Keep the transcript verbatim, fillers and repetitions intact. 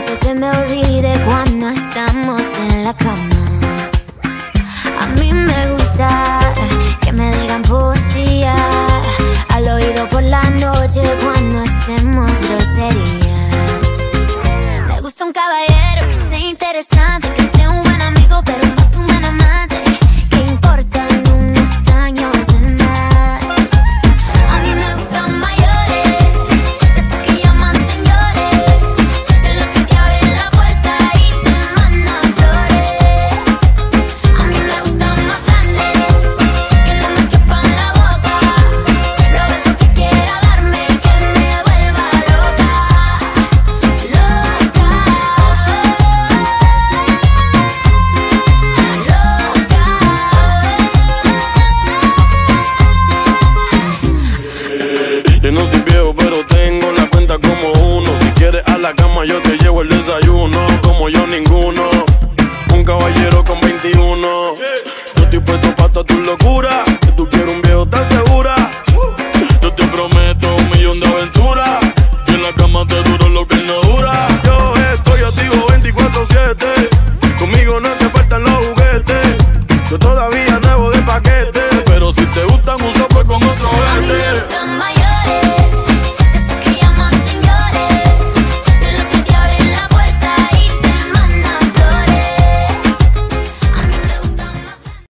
se, se me olvide cuando estamos en la cama. A mí me gusta que me digan poesía al oído por la noche cuando hacemos groserías. Me gusta un caballero que sea interesante, que sea un buen amigo pero más un buen amante. ¿Qué importan unos años de más? A mí me gustan mayores, de esos que llaman señores, de los que te abren la puerta y te mandan flores. A mí me gustan más grandes, que no me quepan la boca, los besos que quiera darme, que me vuelva loca, loca, Yo no soy viejo, pero tengo la cuenta como uno. Si quieres a la cama, yo te llevo el desayuno. Como yo, ninguno.